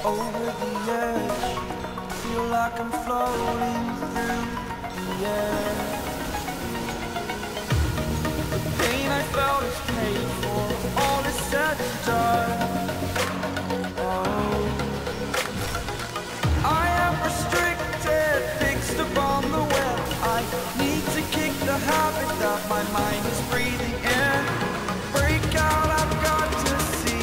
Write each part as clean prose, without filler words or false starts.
over the edge. Feel like I'm floating through the air. The pain I felt is paid for, all is said and done. Oh, I am restricted, fixed upon the web. I need to kick the habit that my mind is breathing in. Break out, I've got to see.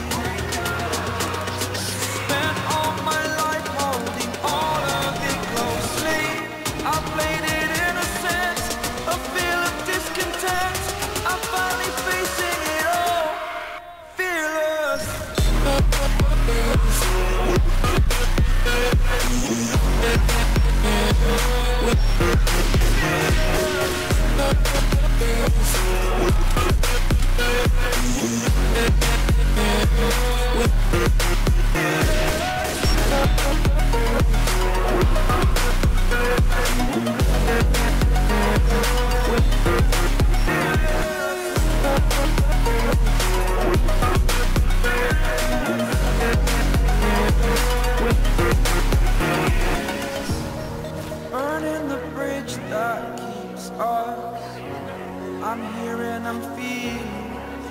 Spent all my life holding all of it closely. I played it innocent, a feel of discontent. I'm finally facing it all, fearless. Burning the bridge that keeps us. I'm here and I'm feeling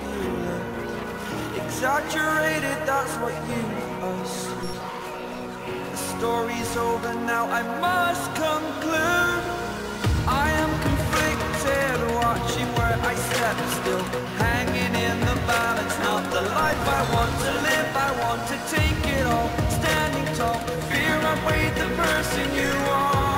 exaggerated, that's what you assume. The story's over now, I must conclude. I am conflicted, watching where I step still, hanging in the balance. Not the life I want to live, I want to take it all. Standing tall, fear I weighed the person you are.